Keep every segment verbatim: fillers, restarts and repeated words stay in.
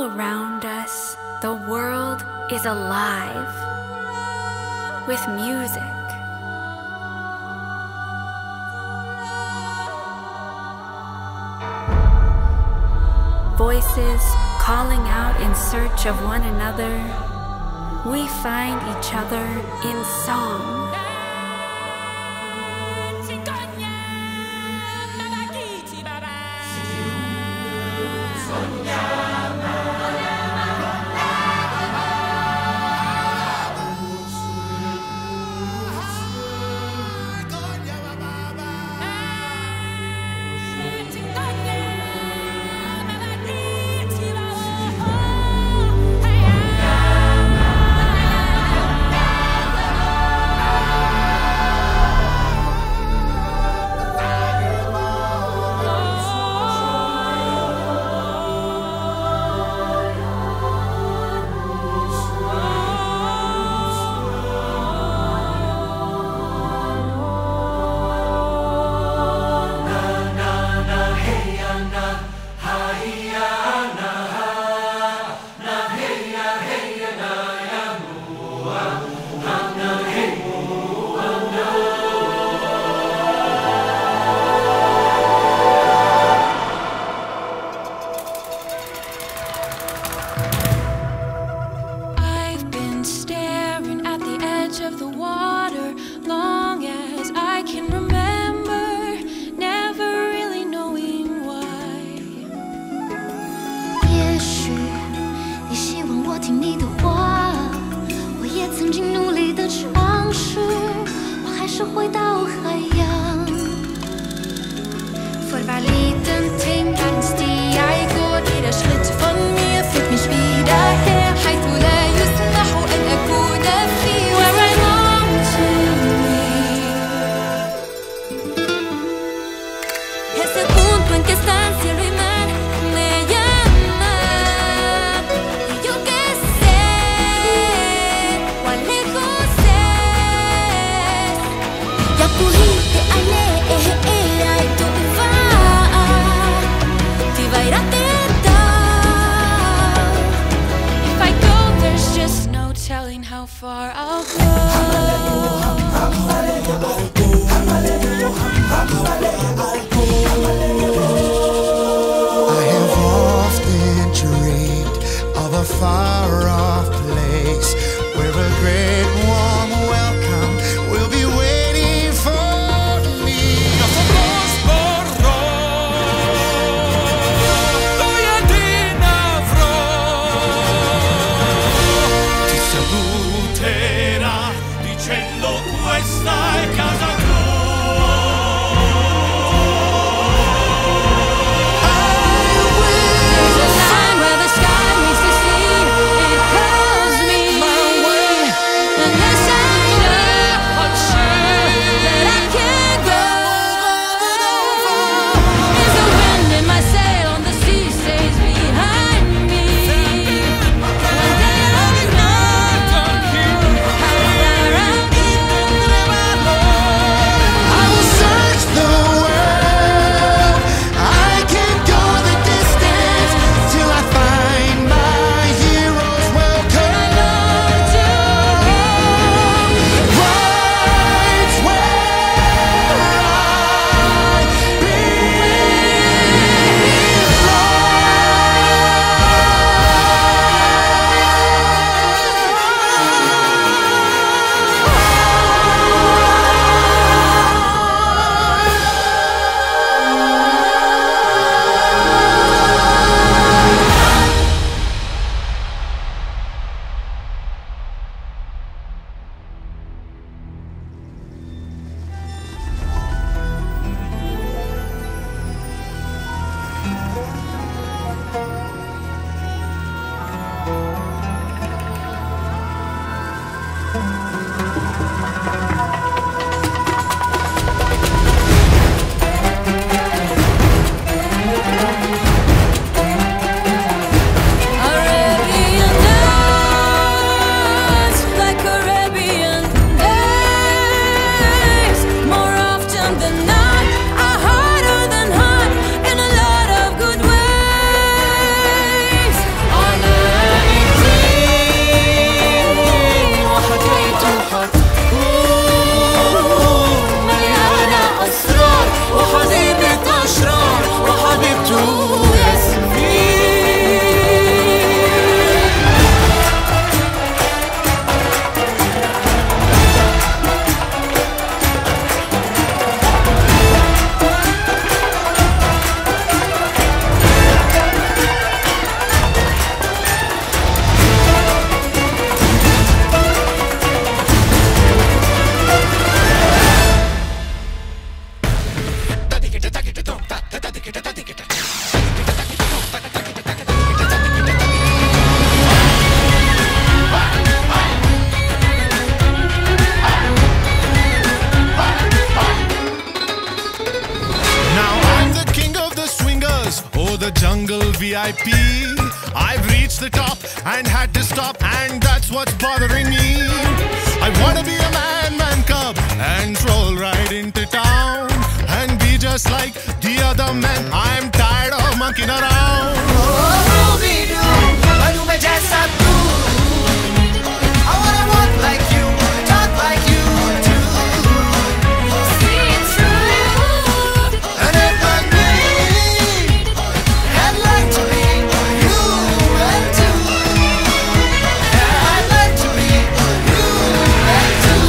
around us, the world is alive with music. Voices calling out in search of one another. We find each other in song. Of the water, long as I can remember, never really knowing why. 也许你希望我听你的话，我也曾经努力的尝试，我还是回到海洋。 För varje liten tänkande steg jag går, jeder Schritt von mir führt mich wieder her. حيث لا يسمح أن أكون في where I long to be. Ese punto en que estás cielo y mar me llama, y yo que sé cuán lejos es. Jag bor inte alene, då Ti vai da te down. If I go, there's just no telling how far I'll go. I have often dreamed of a far-off place where a great warm welcome will be waiting for me. Ti saluterà dicendo questa è casa tua. There's a line where the sky meets the sea. It calls me my way, and yes, I'm sure, I'm sure that I can go. Is the wind in my sail on the sea stays behind me. One day I'll know how far I'll go. I will search the world. I can go the distance till I find my hero's welcome. I long to go. Right where I Arabian nights, like Arabian days. More often than not, are harder than hot in a lot of good ways. On I P. I've reached the top and had to stop, and that's what's bothering me. I wanna be a man, man cub, and stroll right into town and be just like the other men. I'm tired of monkeying around. Oh, Ruby-doo, malume jaisa tu. I wanna walk like you, talk like you too. See it's true. And if I me, I'd like to be you and too. Yeah, I'd like to be you and too.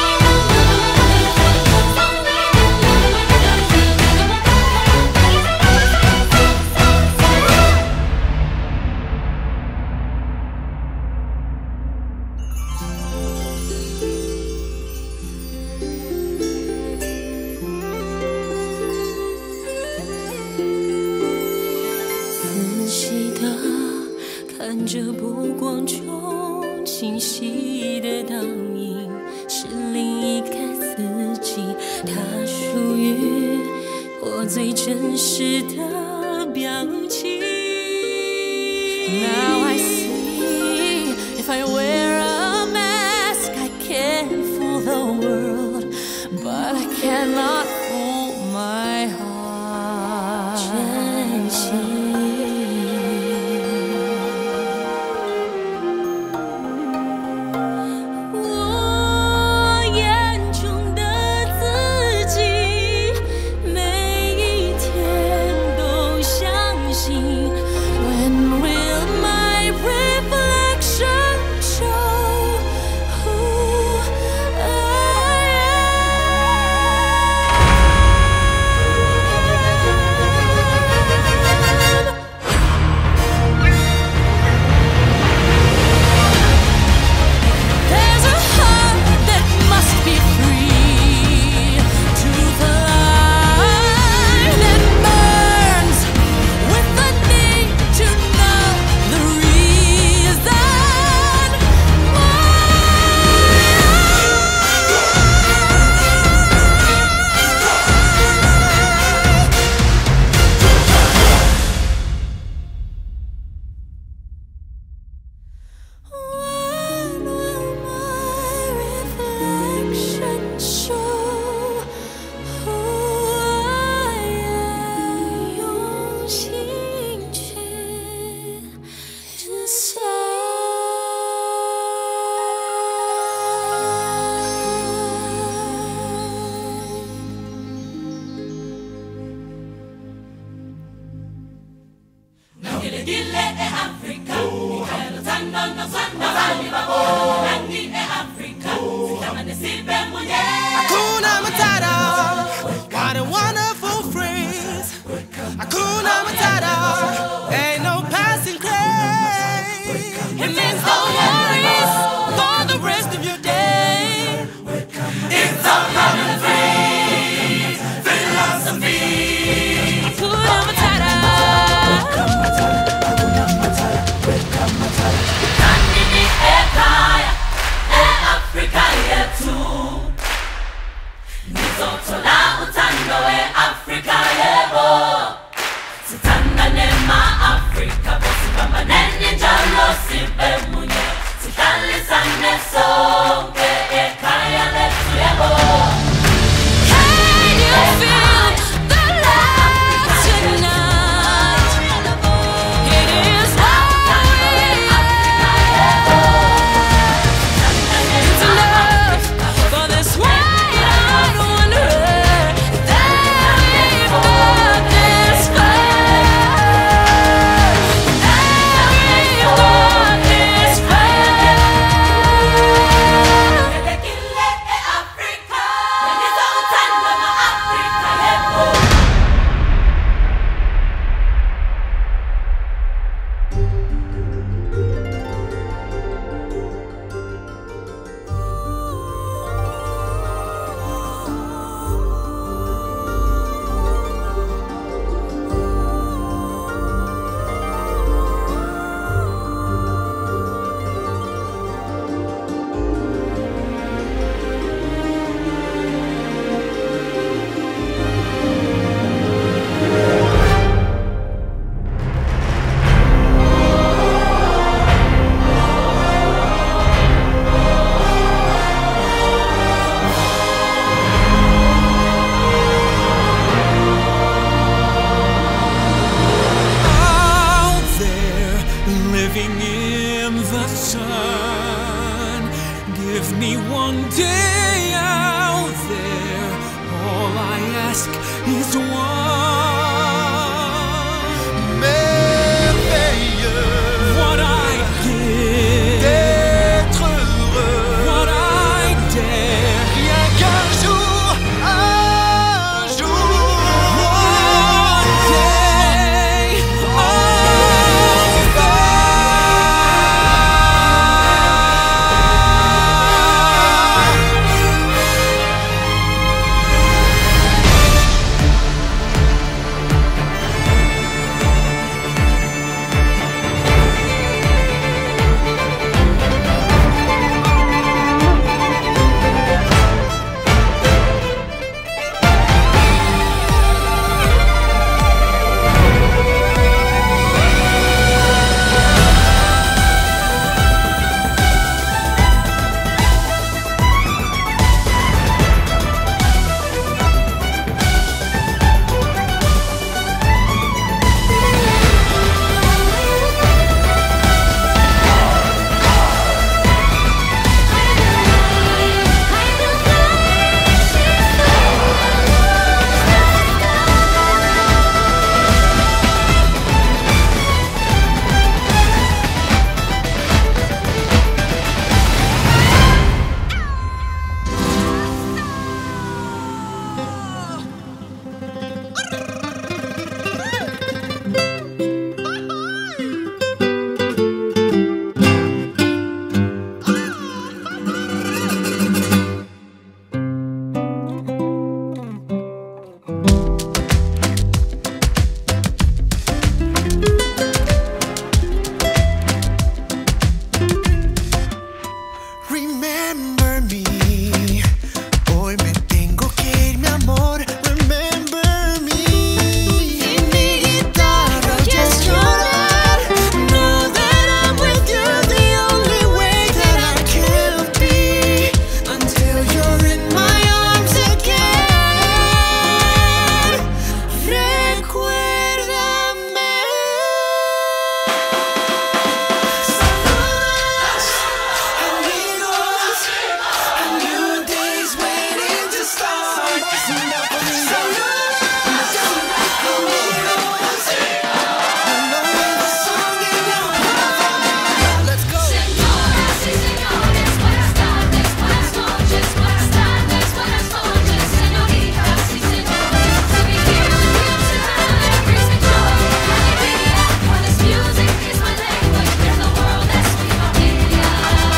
Now I see, if I wear a mask, I can fool the world, but I cannot fool my heart. 真心。 Hakuna Matata, what a wonderful phrase. Hakuna Matata, ain't no passing craze. It means no worries for the rest of your day. It's a common phrase, philosophy. Hakuna Matata. Nandini ekaya, e Afrika yetu. Nizotola utando e Afrika yebo. Sitandane ma Afrika, bosi bamba nenye njalo sibe munye. Sitalisane sonke ekaya letu yebo. Can you feel the love tonight? It is how we It's enough for this wide wonder that we've got this fire. That we've got this fire. Give me one day out there. All I ask is one. Merveilleux. What I give. D'être heureux. What I dare. Rien qu'un jour, un jour. One day. Remember me. Hoy me tengo que ir, mi amor. Remember me. Y mi guitarra just llorar. Know that I'm with you the only way that I can be. Until you're in my arms again. Recuérdame. Saludos, amigos. A new day's waiting to start. Sing out for me. Saludos, amigos. I know the song in your heart. Let's go. Señoras y señores, buenas tardes, buenas noches, buenas tardes, buenas noches, señoritas y señores. To be here with you tonight brings me joy and alegría. For this music is my language, in the world es mi familia.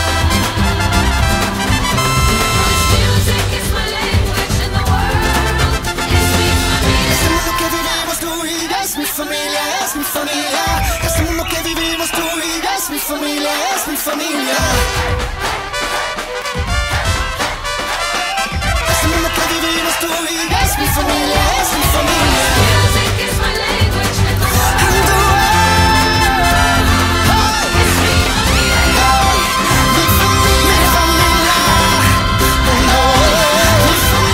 For this music is my language, in the world es mi familia. Este mundo que vivimos tú y yo es mi familia, es mi familia. Este mundo que vivimos tú y yo es mi familia, es mi familia. Este mundo que vivimos tú y yo es mi familia, es mi familia. Music is my language, in the world And the world es mi familia. mi familia, mi familia. Oh no, mi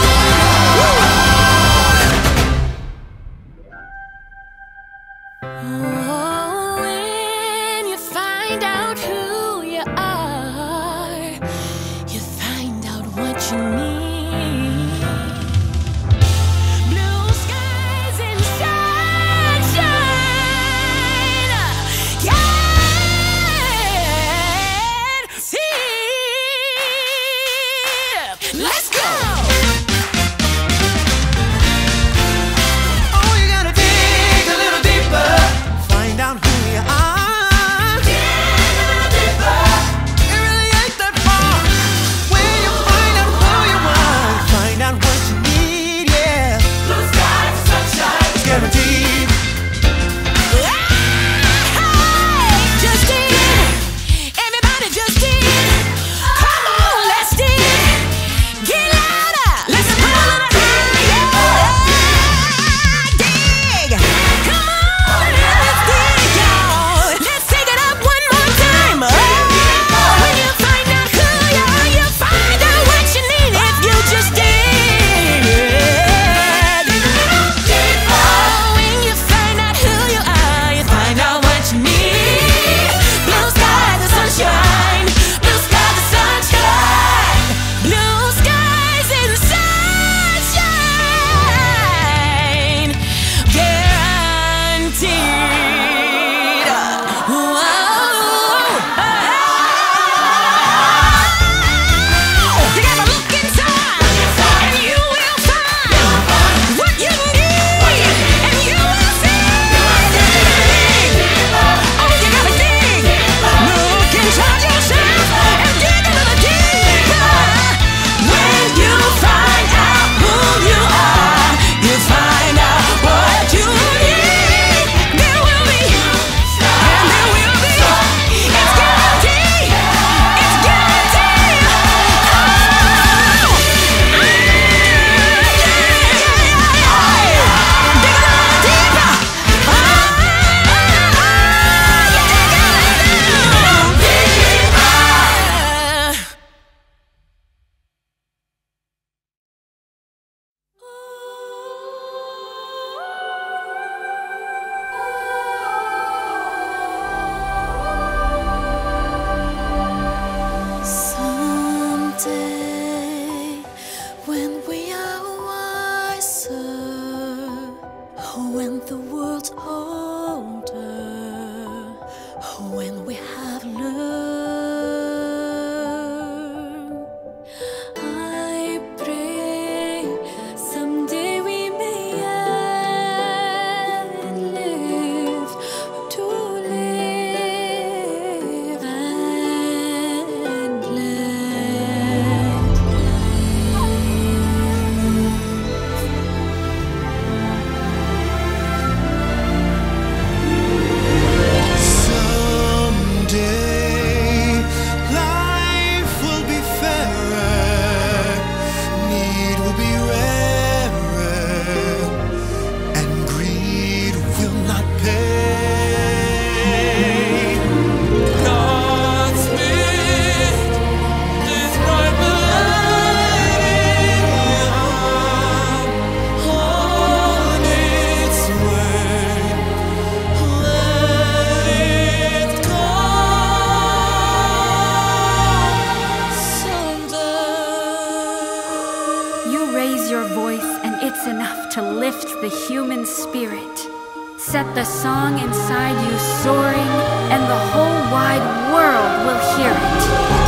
Oh, when you find out who you are, you find out what you need. Blue skies and sunshine, guaranteed. Let's go. Oh, you gotta dig a little deeper. Find out who you are. Dig a little deeper. It really ain't that far. When you find out who you are, find out what you need, yeah. Blue skies, sunshine, it's guaranteed. Just dig, everybody just dig. Come on, let's dig. Get raise your voice and it's enough to lift the human spirit. Set the song inside you soaring, and the whole wide world will hear it.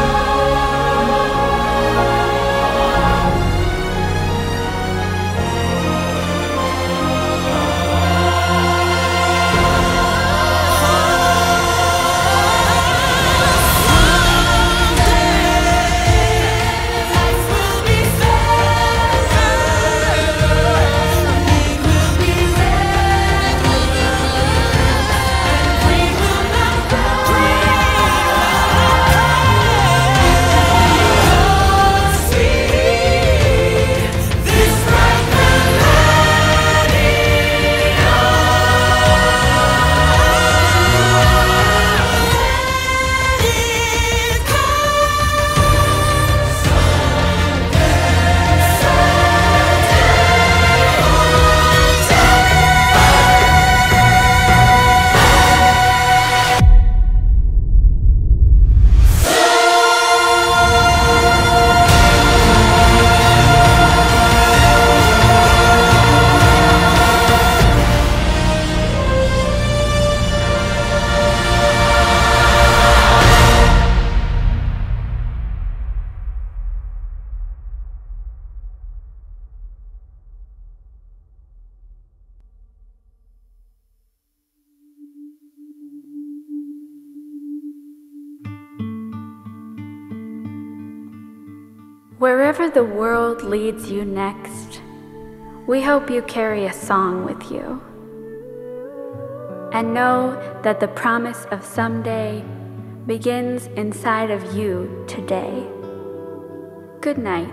Wherever the world leads you next, we hope you carry a song with you. And know that the promise of someday begins inside of you today. Good night.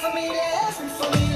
familia es mi familia.